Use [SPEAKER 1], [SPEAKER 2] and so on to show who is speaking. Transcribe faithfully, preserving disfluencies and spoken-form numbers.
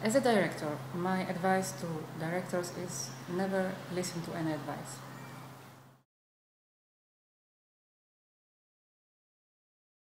[SPEAKER 1] as a director, my advice to directors is never listen to any advice.